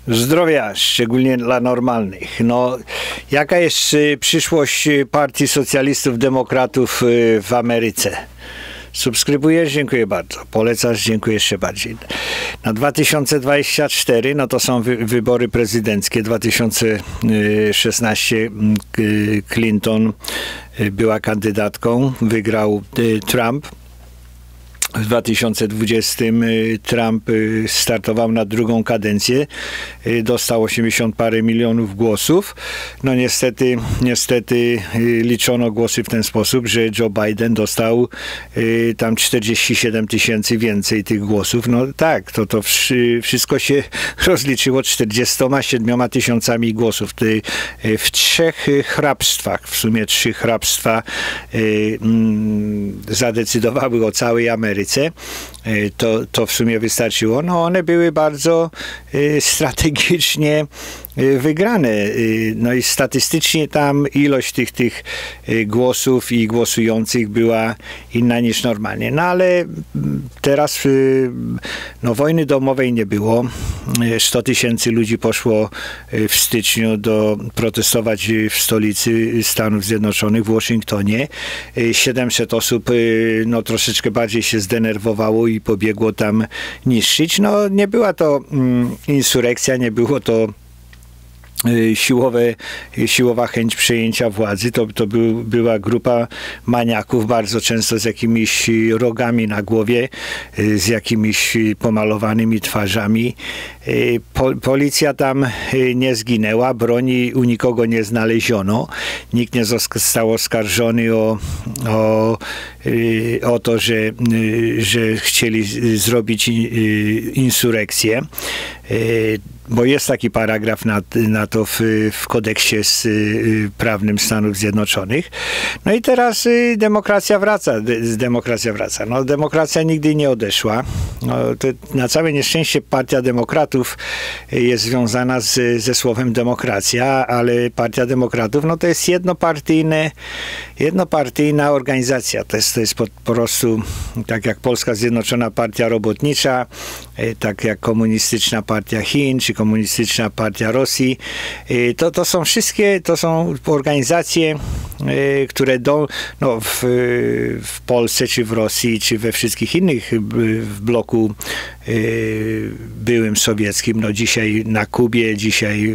Zdrowia, szczególnie dla normalnych. No, jaka jest przyszłość Partii Socjalistów Demokratów w Ameryce? Subskrybujesz? Dziękuję bardzo. Polecasz? Dziękuję jeszcze bardziej. Na 2024, no to są wybory prezydenckie. 2016 Clinton była kandydatką, wygrał Trump. W 2020 Trump startował na drugą kadencję, dostał 80 parę milionów głosów. No niestety liczono głosy w ten sposób, że Joe Biden dostał tam 47 tysięcy więcej tych głosów. No tak, to wszystko się rozliczyło 47 tysiącami głosów. W trzech hrabstwach, w sumie 3 hrabstwa zadecydowały o całej Ameryce. To w sumie wystarczyło. No one były bardzo strategicznie wygrane. No i statystycznie tam ilość tych głosów i głosujących była inna niż normalnie. No ale teraz no, wojny domowej nie było. 100 tysięcy ludzi poszło w styczniu protestować w stolicy Stanów Zjednoczonych, w Waszyngtonie. 700 osób no, troszeczkę bardziej się zdenerwowało i pobiegło tam niszczyć. No nie była to insurekcja, nie było to siłowa chęć przejęcia władzy. To była grupa maniaków, bardzo często z jakimiś rogami na głowie, z jakimiś pomalowanymi twarzami. Policja tam nie zginęła, broni u nikogo nie znaleziono. Nikt nie został oskarżony o to, że chcieli zrobić insurekcję. Bo jest taki paragraf na to w kodeksie prawnym Stanów Zjednoczonych. No i teraz demokracja wraca. No, demokracja nigdy nie odeszła. No, na całe nieszczęście Partia Demokratów jest związana ze słowem demokracja, ale Partia Demokratów no, to jest jednopartyjna organizacja. To jest po prostu tak jak Polska Zjednoczona Partia Robotnicza, tak jak Komunistyczna Partia Chin, czy Komunistyczna Partia Rosji. To są organizacje, które w Polsce, czy w Rosji, czy we wszystkich innych w bloku byłym sowieckim, no dzisiaj na Kubie, dzisiaj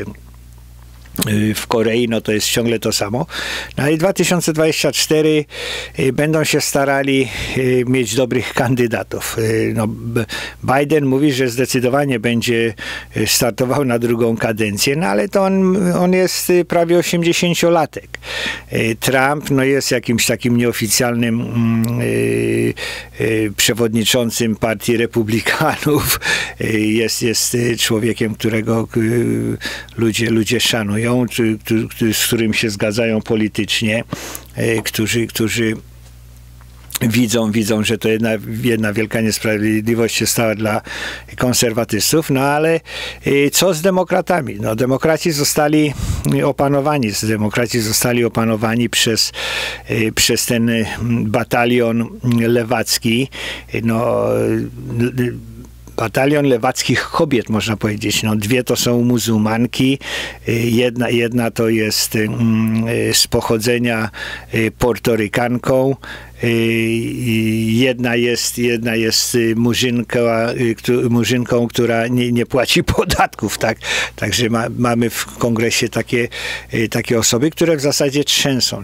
w Korei, no to jest ciągle to samo. No i 2024 będą się starali mieć dobrych kandydatów. No, Biden mówi, że zdecydowanie będzie startował na drugą kadencję, no ale to on jest prawie 80-latek. Trump no jest jakimś takim nieoficjalnym przewodniczącym Partii Republikanów. Jest człowiekiem, którego ludzie szanują, z którym się zgadzają politycznie, którzy widzą, że to jedna wielka niesprawiedliwość się stała dla konserwatystów, no ale co z demokratami? No demokraci zostali opanowani przez ten batalion lewacki, no batalion lewackich kobiet, można powiedzieć. No, 2 to są muzułmanki, jedna to jest z Portorykanką, jedna jest murzynką, która nie płaci podatków, tak? Także mamy w kongresie takie osoby, które w zasadzie trzęsą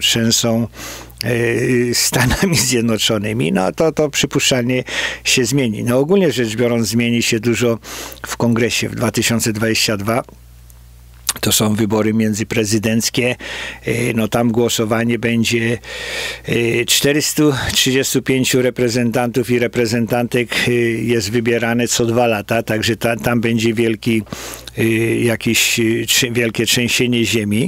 Stanami Zjednoczonymi. No to przypuszczalnie się zmieni. No ogólnie rzecz biorąc zmieni się dużo w kongresie w 2022. To są wybory międzyprezydenckie. No tam głosowanie będzie 435 reprezentantów i reprezentantek jest wybierane co 2 lata, także tam będzie wielkie trzęsienie ziemi.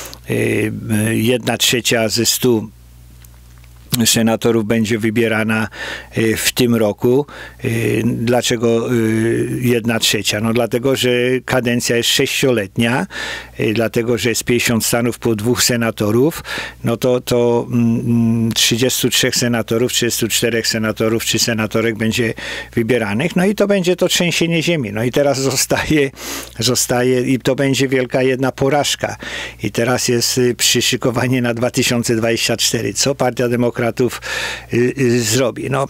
1/3 ze 100 senatorów będzie wybierana w tym roku. Dlaczego 1/3? No dlatego, że kadencja jest 6-letnia. dlatego że jest 50 stanów po 2 senatorów, no to 33 senatorów, 34 senatorów czy senatorek będzie wybieranych, no i to będzie to trzęsienie ziemi. No i teraz zostaje i to będzie wielka jedna porażka. I teraz jest przyszykowanie na 2024. Co Partia Demokratów zrobi? No,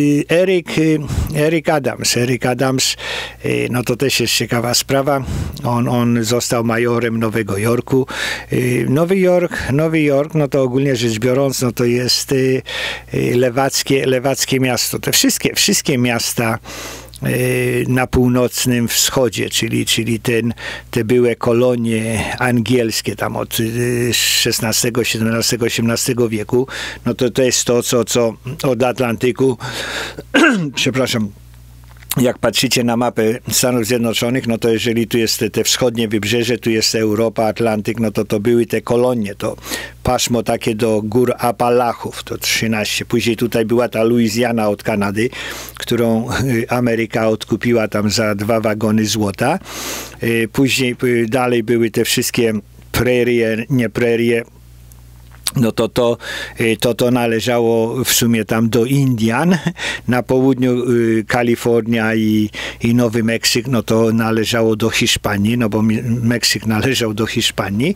Eric Adams, no to też jest ciekawa sprawa. On został majorem Nowego Jorku. Nowy Jork, no to ogólnie rzecz biorąc, no to jest lewackie miasto. Te wszystkie miasta na północnym wschodzie, czyli te były kolonie angielskie tam od XVI, XVII, XVIII wieku, no to jest to, co od Atlantyku przepraszam, jak patrzycie na mapę Stanów Zjednoczonych, no to jeżeli tu jest te wschodnie wybrzeże, tu jest Europa, Atlantyk, no to były te kolonie, to pasmo takie do gór Apalachów, to 13. Później tutaj była ta Luizjana od Kanady, którą Ameryka odkupiła tam za 2 wagony złota. Później dalej były te wszystkie prerie, no to należało w sumie tam do Indian. Na południu Kalifornia i Nowy Meksyk, no to należało do Hiszpanii, no bo Meksyk należał do Hiszpanii.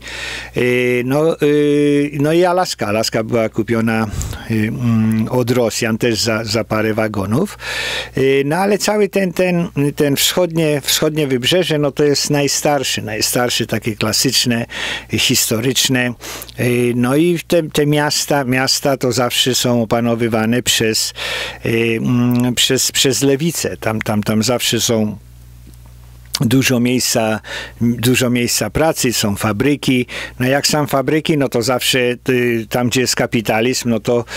No i Alaska. Alaska była kupiona od Rosjan też za parę wagonów. No ale cały ten wschodnie wybrzeże, no to jest najstarsze, takie klasyczne, historyczne. No i te miasta to zawsze są opanowywane przez lewicę. Tam zawsze są dużo miejsca pracy, są fabryki. No jak są fabryki, no to zawsze tam, gdzie jest kapitalizm, no to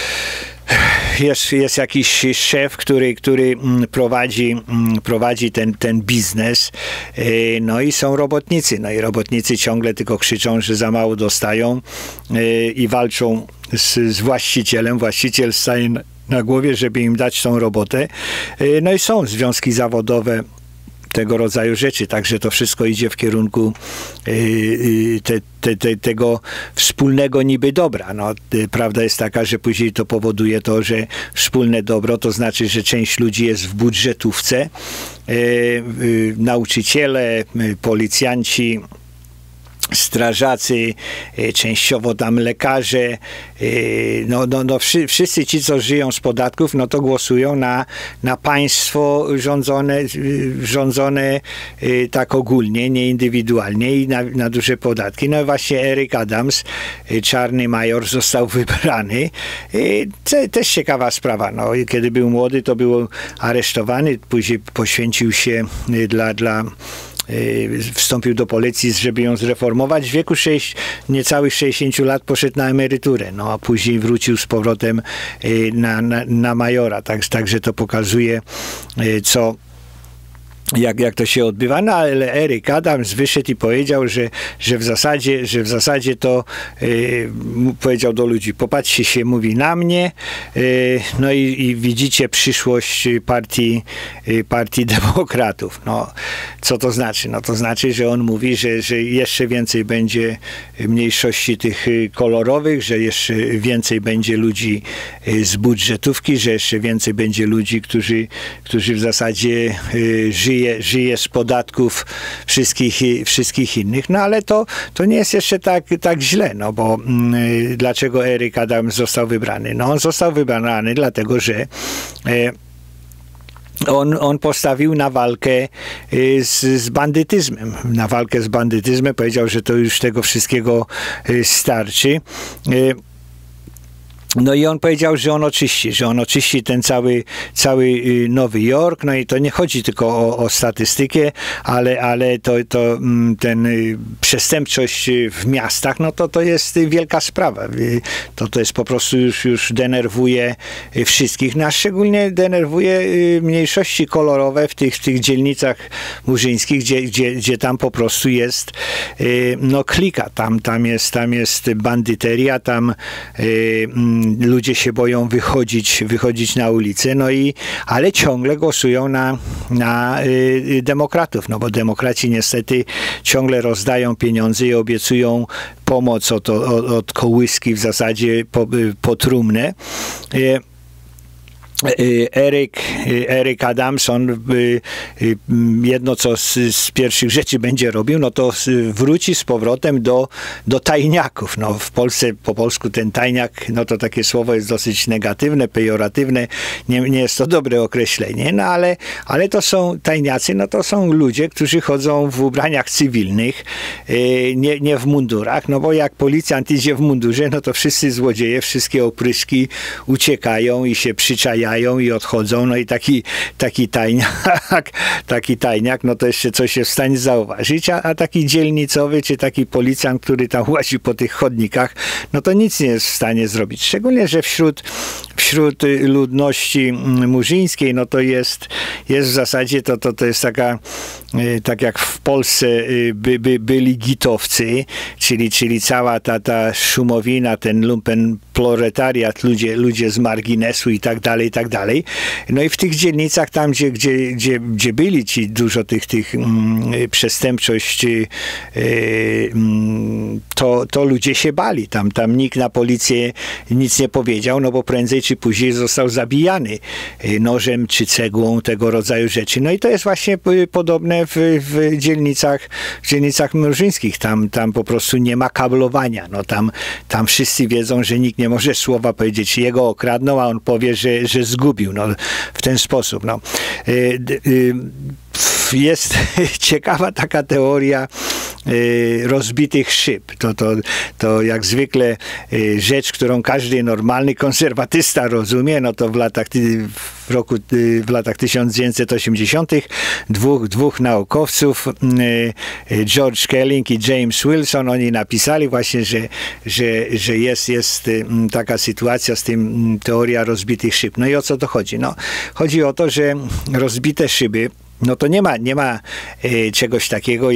jest jakiś szef, który prowadzi ten biznes, no i są robotnicy. No i robotnicy ciągle tylko krzyczą, że za mało dostają i walczą z właścicielem. Właściciel staje na głowie, żeby im dać tą robotę. No i są związki zawodowe, tego rodzaju rzeczy. Także to wszystko idzie w kierunku tego wspólnego niby dobra. No, prawda jest taka, że później to powoduje to, że wspólne dobro to znaczy, że część ludzi jest w budżetówce, nauczyciele, policjanci, strażacy, częściowo tam lekarze, wszyscy ci, co żyją z podatków, no to głosują na państwo rządzone tak ogólnie, nie indywidualnie i na duże podatki. No i właśnie Eric Adams, czarny major, został wybrany. Też ciekawa sprawa. No, kiedy był młody, to był aresztowany, później poświęcił się wstąpił do policji, żeby ją zreformować. W wieku niecałych 60 lat poszedł na emeryturę, no a później wrócił z powrotem na majora. Także to pokazuje, jak to się odbywa. No ale Eric Adams wyszedł i powiedział, że w zasadzie to powiedział do ludzi, popatrzcie się, mówi na mnie, no i widzicie przyszłość partii demokratów. No, co to znaczy? No to znaczy, że on mówi, że jeszcze więcej będzie mniejszości tych kolorowych, że jeszcze więcej będzie ludzi z budżetówki, że jeszcze więcej będzie ludzi, którzy w zasadzie żyje z podatków wszystkich innych. No ale to nie jest jeszcze tak źle, no bo dlaczego Eric Adams został wybrany? No on został wybrany dlatego, że on postawił na walkę z bandytyzmem. Na walkę z bandytyzmem. Powiedział, że to już tego wszystkiego starczy. No i on powiedział, że on oczyści ten cały Nowy Jork. No i to nie chodzi tylko o statystykę, ale ten przestępczość w miastach, no to jest wielka sprawa. To jest po prostu już denerwuje wszystkich. No a szczególnie denerwuje mniejszości kolorowe w tych dzielnicach murzyńskich, gdzie tam po prostu jest klika. Tam jest bandyteria, tam ludzie się boją wychodzić na ulicę, no ale ciągle głosują na demokratów, no bo demokraci niestety ciągle rozdają pieniądze i obiecują pomoc od kołyski w zasadzie po trumnę. Eric Adamson jedno co z pierwszych rzeczy będzie robił, no to wróci z powrotem do tajniaków. No w Polsce po polsku ten tajniak, no to takie słowo jest dosyć negatywne, pejoratywne, nie jest to dobre określenie, no ale to są tajniacy, no to są ludzie, którzy chodzą w ubraniach cywilnych, nie w mundurach, no bo jak policjant idzie w mundurze, no to wszyscy złodzieje, wszystkie opryszki uciekają i się przyczajają i odchodzą, no i taki tajniak, no to jeszcze coś jest w stanie zauważyć, a taki dzielnicowy, czy taki policjant, który tam łazi po tych chodnikach, no to nic nie jest w stanie zrobić. Szczególnie, że wśród ludności murzyńskiej, no to jest w zasadzie, to jest tak jak w Polsce byli gitowcy, czyli cała ta szumowina, ten lumpen proletariat, ludzie z marginesu i tak dalej, i tak dalej. No i w tych dzielnicach tam, gdzie byli ci dużo tych przestępczość, to ludzie się bali. Tam nikt na policję nic nie powiedział, no bo prędzej czy później został zabijany nożem czy cegłą, tego rodzaju rzeczy. No i to jest właśnie podobne w dzielnicach murzyńskich. Tam po prostu nie ma kablowania. No tam wszyscy wiedzą, że nikt nie może słowa powiedzieć, jego okradną, a on powie, że zgubił. No, w ten sposób. No. Jest ciekawa taka teoria rozbitych szyb. To jak zwykle rzecz, którą każdy normalny konserwatysta rozumie, no to w latach 1980 dwóch naukowców, George Kelling i James Wilson, oni napisali właśnie, że jest taka sytuacja z tym teoria rozbitych szyb. No i o co to chodzi? No, chodzi o to, że rozbite szyby, no to nie ma czegoś takiego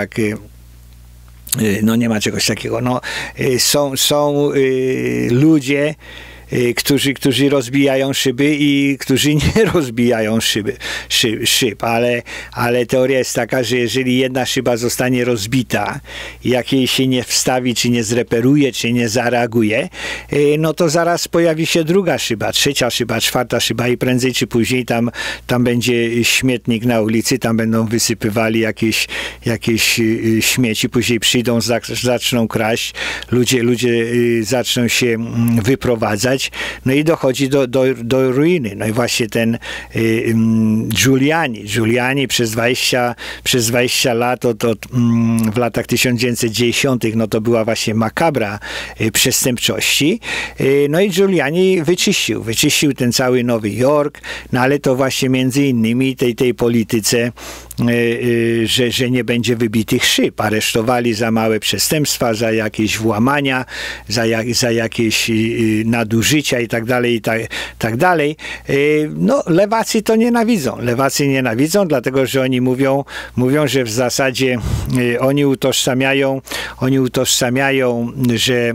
no nie ma czegoś takiego. No, są ludzie, którzy rozbijają szyby i którzy nie rozbijają szyb, ale teoria jest taka, że jeżeli jedna szyba zostanie rozbita, jak jej się nie wstawi, czy nie zreperuje, czy nie zareaguje, no to zaraz pojawi się druga szyba, trzecia szyba, czwarta szyba i prędzej czy później tam będzie śmietnik na ulicy, tam będą wysypywali jakieś śmieci, później przyjdą, zaczną kraść, ludzie zaczną się wyprowadzać, no i dochodzi do ruiny. No i właśnie ten Giuliani przez 20 lat, w latach 1910, no to była właśnie makabra przestępczości. No i Giuliani wyczyścił ten cały Nowy Jork, no ale to właśnie między innymi tej polityce, że nie będzie wybitych szyb. Aresztowali za małe przestępstwa, za jakieś włamania, za jakieś nadużycia i tak dalej. No, lewacy to nienawidzą. Lewacy nienawidzą, dlatego, że oni mówią, że w zasadzie oni utożsamiają, że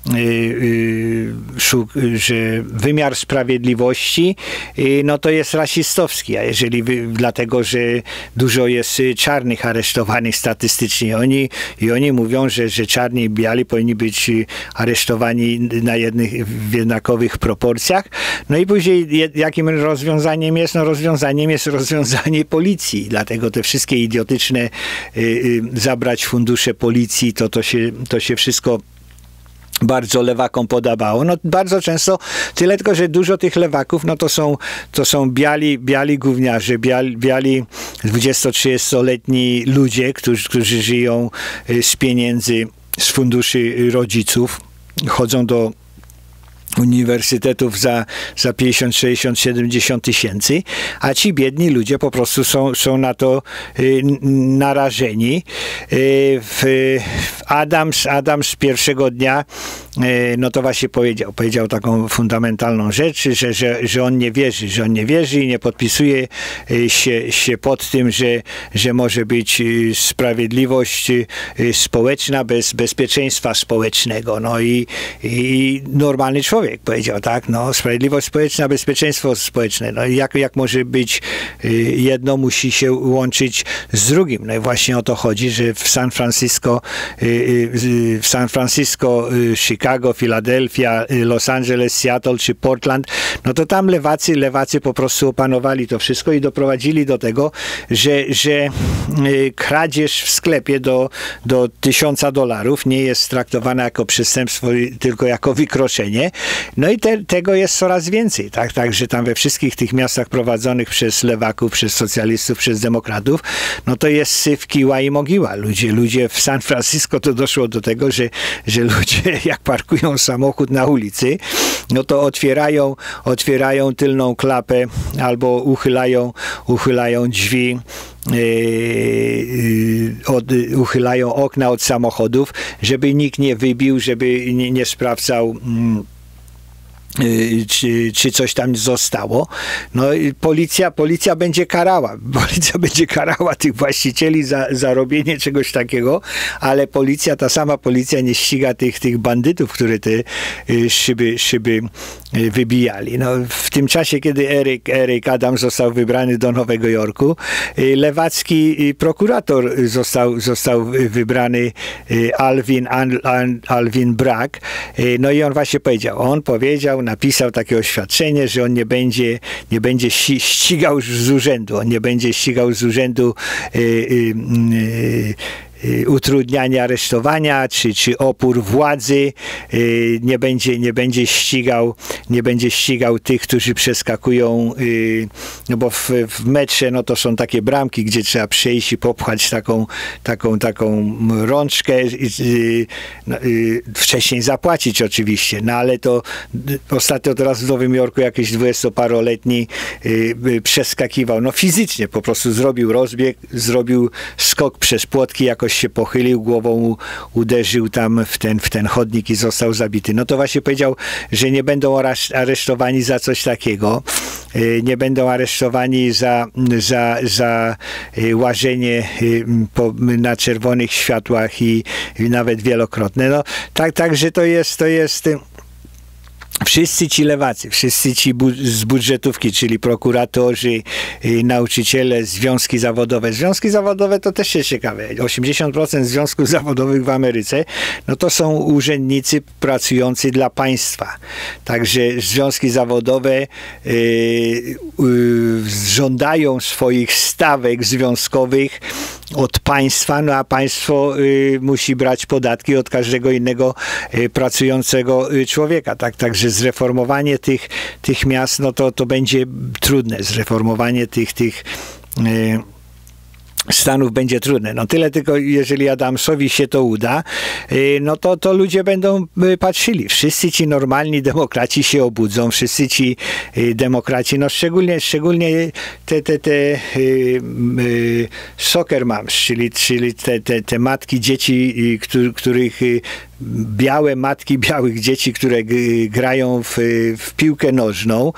wymiar sprawiedliwości, no to jest rasistowski, a dlatego, że dużo jest czarnych aresztowanych statystycznie. Oni mówią, że czarni i biali powinni być aresztowani w jednakowych proporcjach. No i później jakim rozwiązaniem jest? No rozwiązaniem jest rozwiązanie policji. Dlatego te wszystkie idiotyczne zabrać fundusze policji, to się wszystko bardzo lewakom podobało. No bardzo często, tyle tylko, że dużo tych lewaków, no to są biali gówniarze, biali 20-30-letni ludzie, którzy żyją z pieniędzy, z funduszy rodziców, chodzą do uniwersytetów za 50, 60, 70 tysięcy, a ci biedni ludzie po prostu są na to narażeni. Adams pierwszego dnia no to właśnie powiedział taką fundamentalną rzecz, że on nie wierzy i nie podpisuje się pod tym, że może być sprawiedliwość społeczna bez bezpieczeństwa społecznego. No i normalny człowiek powiedział, tak, no sprawiedliwość społeczna, bezpieczeństwo społeczne. No i jak może być jedno, musi się łączyć z drugim. No i właśnie o to chodzi, że w San Francisco, Chicago, Philadelphia, Los Angeles, Seattle czy Portland, no to tam lewacy po prostu opanowali to wszystko i doprowadzili do tego, że kradzież w sklepie do $1000 nie jest traktowana jako przestępstwo, tylko jako wykroczenie. No i tego jest coraz więcej, tak? Także tam we wszystkich tych miastach prowadzonych przez lewaków, przez socjalistów, przez demokratów, no to jest syf, kiła i mogiła. Ludzie w San Francisco to doszło do tego, że ludzie jak parkują samochód na ulicy, no to otwierają tylną klapę albo uchylają drzwi, uchylają okna od samochodów, żeby nikt nie wybił, żeby nie sprawdzał, czy coś tam zostało. No i policja będzie karała. Policja będzie karała tych właścicieli za robienie czegoś takiego, ale ta sama policja nie ściga tych bandytów, które te szyby wybijali. No, w tym czasie, kiedy Eric Adams został wybrany do Nowego Jorku, lewacki prokurator został wybrany, Alvin Bragg. No i on właśnie napisał takie oświadczenie, że on nie będzie ścigał z urzędu. On nie będzie ścigał z urzędu utrudniania aresztowania, czy opór władzy, nie będzie ścigał tych, którzy przeskakują, no bo w metrze, no to są takie bramki, gdzie trzeba przejść i popchać taką rączkę, wcześniej zapłacić oczywiście, no ale to ostatnio teraz w Nowym Jorku jakiś 20-paroletni przeskakiwał, no fizycznie po prostu zrobił rozbieg, zrobił skok przez płotki, jakoś się pochylił, głową uderzył tam w ten chodnik i został zabity. No to właśnie powiedział, że nie będą aresztowani za coś takiego. Nie będą aresztowani za łażenie na czerwonych światłach i nawet wielokrotne. No także to jest wszyscy ci lewacy, wszyscy ci z budżetówki, czyli prokuratorzy, nauczyciele, związki zawodowe. Związki zawodowe to też jest ciekawe. 80% związków zawodowych w Ameryce, no to są urzędnicy pracujący dla państwa. Także związki zawodowe żądają swoich stawek związkowych od państwa, no a państwo musi brać podatki od każdego innego pracującego człowieka. Także zreformowanie tych miast, no to będzie trudne. Zreformowanie tych Stanów będzie trudne. No tyle tylko, jeżeli Adamsowi się to uda, no to ludzie będą patrzyli. Wszyscy ci normalni demokraci się obudzą, wszyscy ci demokraci, no szczególnie te soccer moms, czyli te matki dzieci, których białe matki białych dzieci, które grają w piłkę nożną,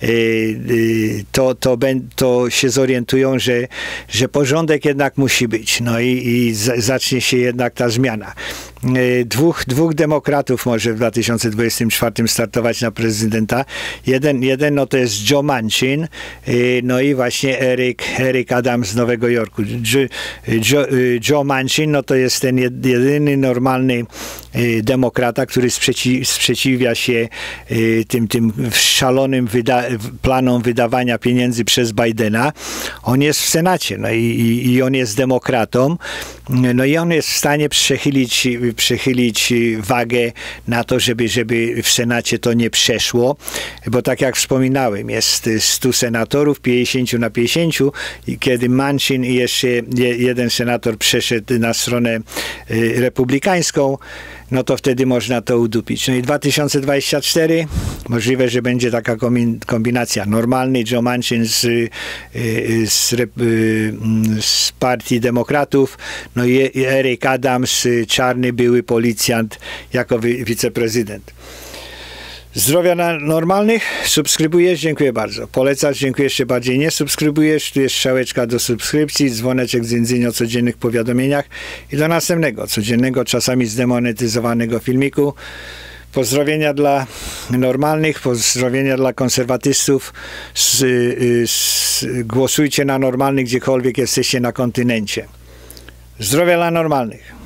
to się zorientują, że porządek jednak musi być. No i zacznie się jednak ta zmiana. Dwóch demokratów może w 2024 startować na prezydenta. Jeden no to jest Joe Manchin, no i właśnie Eric Adams z Nowego Jorku. Joe Manchin, no to jest ten jedyny normalny demokrata, który sprzeciwia się tym szalonym planom wydawania pieniędzy przez Bidena. On jest w Senacie, no i on jest demokratą, no i on jest w stanie przechylić wagę na to, żeby w Senacie to nie przeszło, bo tak jak wspominałem, jest 100 senatorów, 50 na 50 i kiedy Manchin i jeszcze jeden senator przeszedł na stronę republikańską, no to wtedy można to udupić. No i 2024 możliwe, że będzie taka kombinacja. Normalny Joe Manchin z partii demokratów, no i Eric Adams, czarny były policjant jako wiceprezydent. Zdrowia normalnych? Subskrybujesz? Dziękuję bardzo. Polecasz? Dziękuję jeszcze bardziej. Nie subskrybujesz? Tu jest strzałeczka do subskrypcji, dzwoneczek z dzyndzynio o codziennych powiadomieniach i do następnego, codziennego, czasami zdemonetyzowanego filmiku. Pozdrowienia dla normalnych, pozdrowienia dla konserwatystów. Głosujcie na normalnych, gdziekolwiek jesteście na kontynencie. Zdrowia dla normalnych.